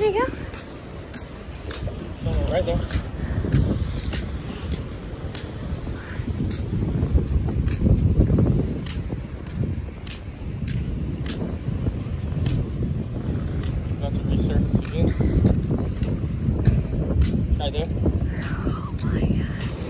you go. Oh, right there. About to resurface again. Right there. Oh my god.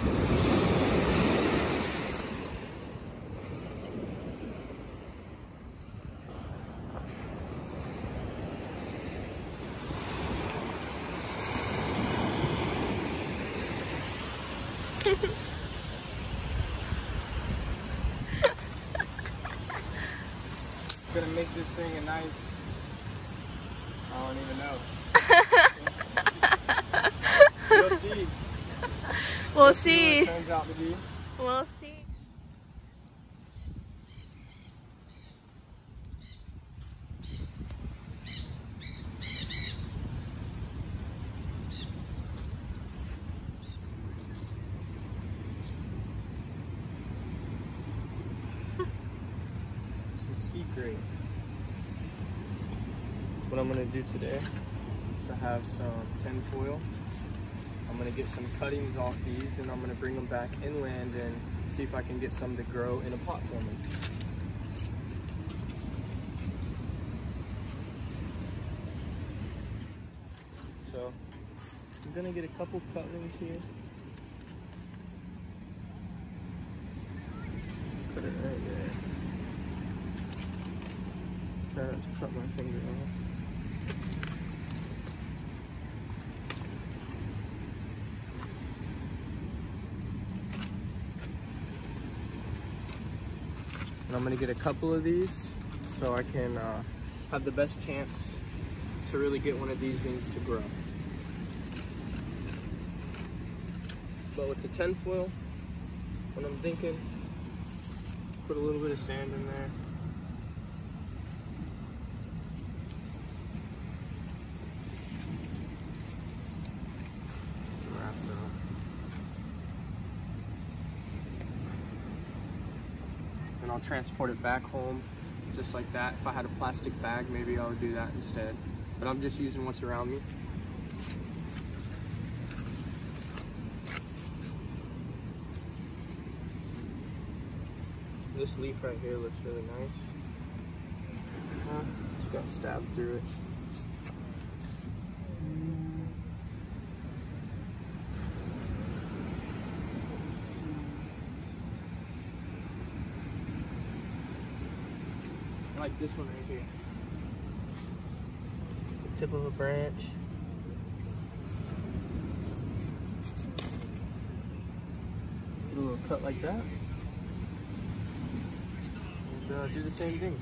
Gonna make this thing a nice, I don't even know. We'll see. We'll See see. what it turns out to be. We'll see. Secret. What I'm gonna do today is I have some tin foil. I'm gonna get some cuttings off these and I'm gonna bring them back inland and see if I can get some to grow in a pot for me. So I'm gonna get a couple cuttings here. Put it right there. Try not to cut my finger off. And I'm going to get a couple of these so I can have the best chance to really get one of these things to grow. But with the tin foil, what I'm thinking, put a little bit of sand in there. And I'll transport it back home just like that. If I had a plastic bag, maybe I would do that instead. But I'm just using what's around me. This leaf right here looks really nice. Just got stabbed through it. I like this one right here. It's the tip of a branch. Get a little cut like that. And do the same thing.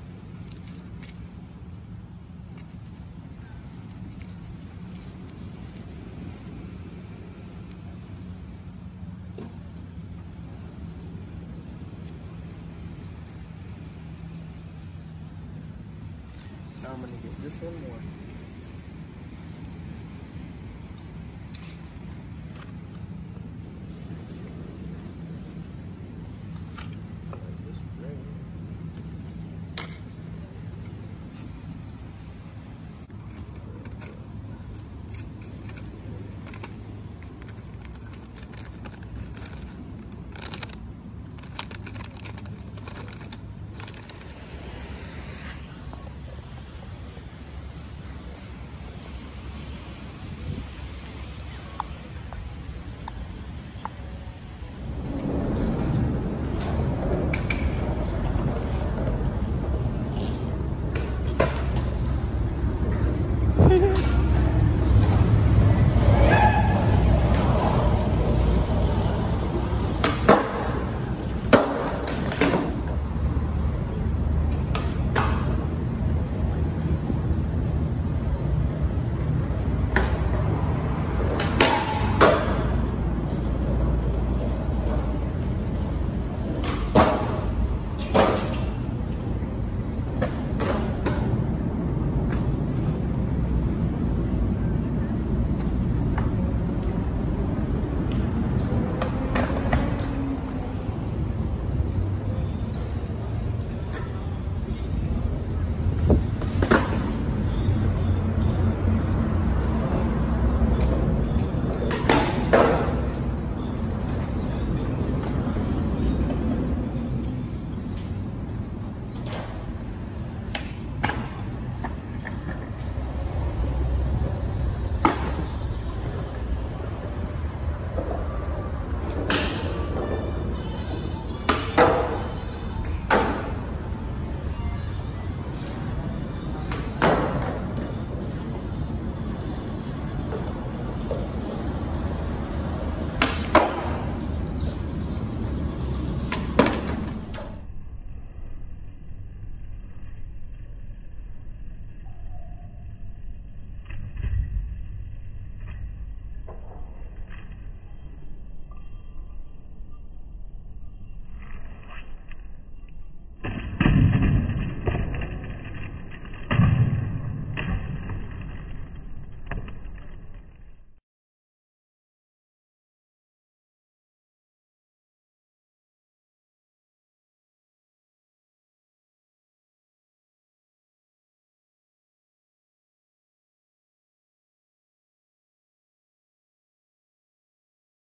Now I'm gonna get this one more.